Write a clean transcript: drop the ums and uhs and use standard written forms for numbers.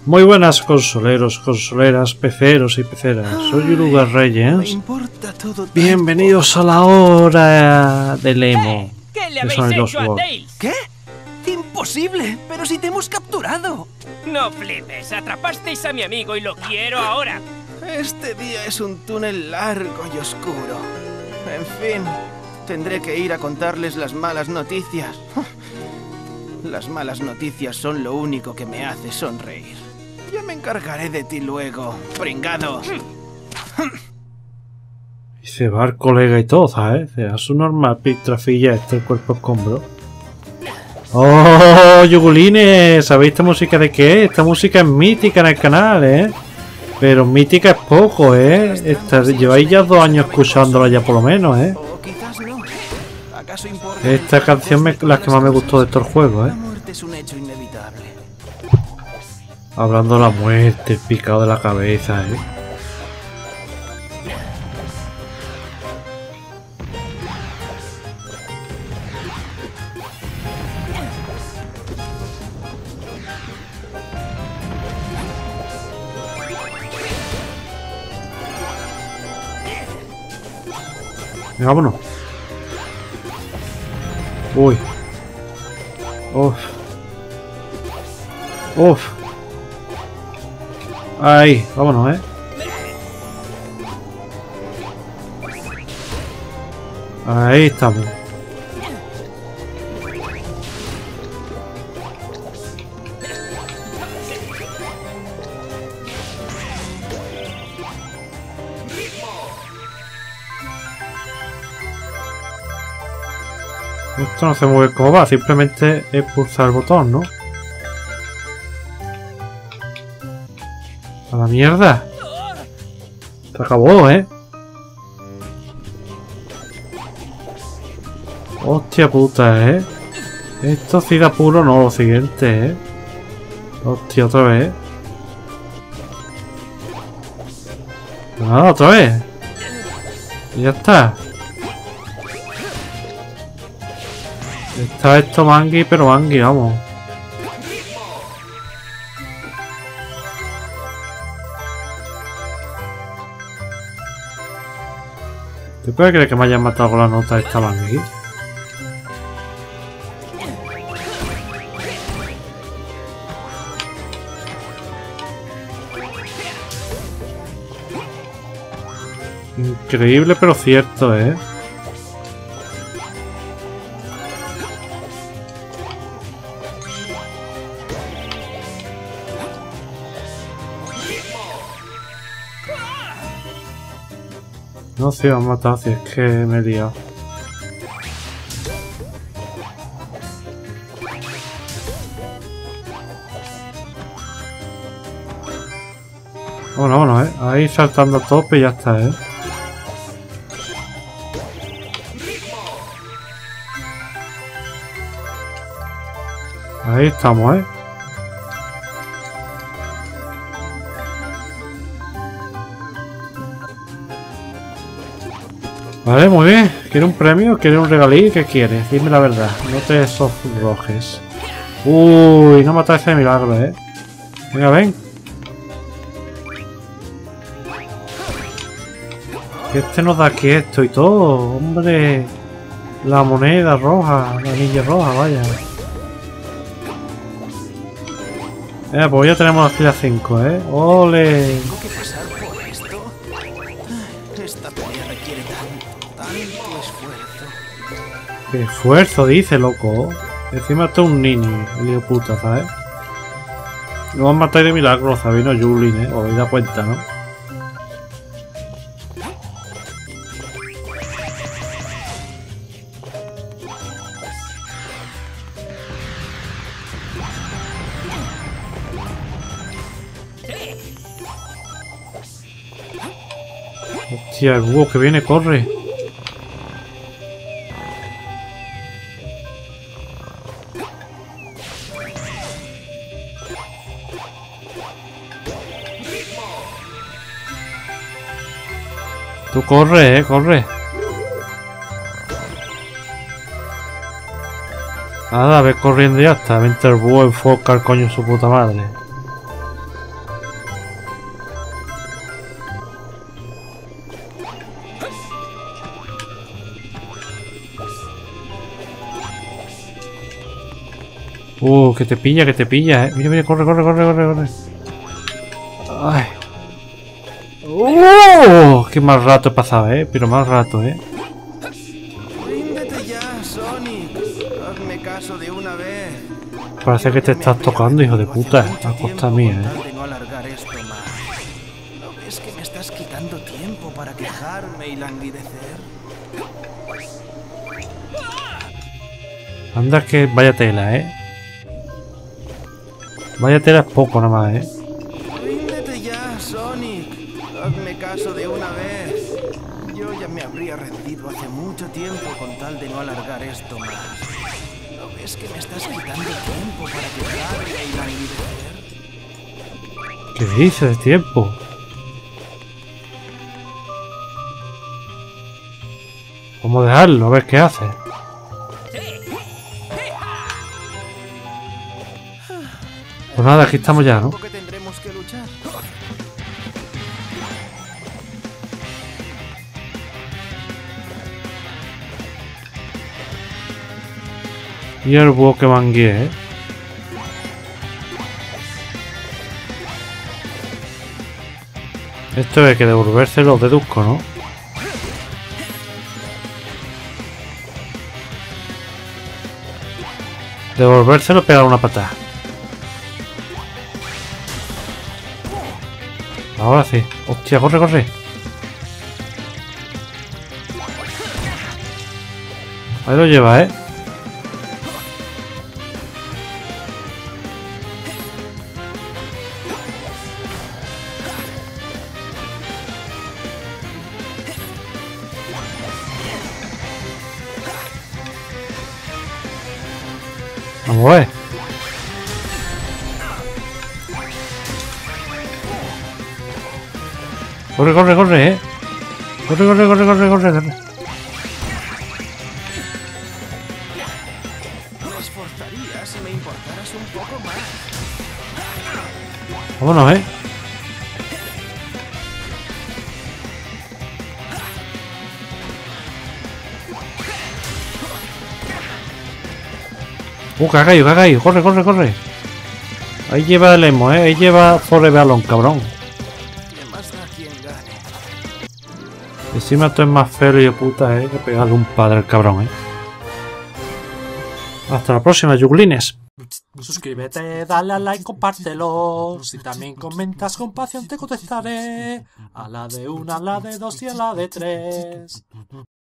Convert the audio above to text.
Muy buenas consoleros, consoleras, peceros y peceras. Soy Uruguay Reyes. Bienvenidos a la hora del emo. ¿Qué le habéis hecho a Tails? ¿Qué? ¡Imposible! ¡Pero si te hemos capturado! No flipes, atrapasteis a mi amigo y lo quiero ahora. Este día es un túnel largo y oscuro. En fin, tendré que ir a contarles las malas noticias. Las malas noticias son lo único que me hace sonreír. Ya me encargaré de ti luego, pringado. Y se va el colega y todo, ¿sabes? A su normal pitrafilla el cuerpo escombro. ¡Oh, yugulines! ¿Sabéis esta música de qué? Esta música es mítica en el canal, ¿eh? Pero mítica es poco, ¿eh? Lleváis ya 2 años escuchándola ya por lo menos, ¿eh? Esta canción es la que más me gustó de estos juegos, ¿eh? La muerte es un hecho inevitable. Hablando de la muerte, el picado de la cabeza, ¿eh? Venga, vámonos. Uy. Uf. Uf. Ahí, vámonos, Ahí estamos. Esto no se mueve como va, simplemente es pulsar el botón, ¿no? ¡A la mierda! Se acabó, ¿eh? Hostia puta, ¿eh? Esto sí da puro, no, lo siguiente, ¿eh? Hostia, otra vez. Nada, otra vez. Y ya está. Está esto mangui, pero mangui, vamos. ¿Te puedes creer que me hayan matado con la nota esta mangui? Increíble, pero cierto, ¿eh? No se va a matar si es que me he liado. Vámonos, ahí saltando a tope y ya está, Ahí estamos, Vale, muy bien. ¿Quiere un premio? ¿Quiere un regalí? ¿Qué quiere? Dime la verdad. No te sonrojes. Uy, no mata ese milagro, Venga, ven. Este nos da aquí esto y todo. Hombre. La moneda roja. La anilla roja, vaya. Pues ya tenemos aquí las 5, ¡Ole! ¿Tengo que pasar por esto? Esta pelea requiere tanto esfuerzo. ¡Qué esfuerzo dice, loco! Encima está un niño, el hijo puta, ¿sabes? No van a matar de milagro, Sabino Julin, Os da cuenta, ¿no? Hostia, el búho que viene, corre. Tú corre, corre. Nada, ve corriendo y ya está. Mientras el búho enfoca al coño su puta madre. Que te pilla, Mira, mira, corre, corre, corre, corre, corre. Ay. Qué mal rato he pasado, pero mal rato, Ríndete ya, Sonic. Hazme caso de una vez. Parece que te estás tocando, hijo de puta. A costa mía, De no alargar esto más. ¿No ves que me estás quitando tiempo para quejarme y languidecer? Anda que vaya tela, Vaya tela es poco nada más, Ríndete ya, Sonic. Hazme caso de una vez. Yo ya me habría rendido hace mucho tiempo con tal de no alargar esto más. ¿No ves que me estás quitando tiempo para quejarme y languidecer? ¿Qué dices de tiempo? Vamos a dejarlo, a ver qué hace. Pues nada, aquí estamos ya, ¿no? ¿Por qué tendremos que luchar? Y el búho que mangué, Esto hay que devolverse los deduzco, ¿no? Devolvérselo, pegar una patada. Ahora sí. Hostia, corre, corre. Ahí lo lleva, Vamos a ver. Corre, corre, corre, Corre, corre, corre, corre, corre, corre. Me esforzaría si me importaras un poco más. Vámonos, que ha caído, corre, corre, corre. Ahí lleva el emo, ahí lleva Forever Alone, cabrón. ¿Qué más da quien gane? Encima esto es más feo y de puta, que pegarle un padre al cabrón, Hasta la próxima, yuglines. Suscríbete, dale a like, compártelo. Si también comentas con pasión te contestaré. A la de 1, a la de 2 y a la de 3.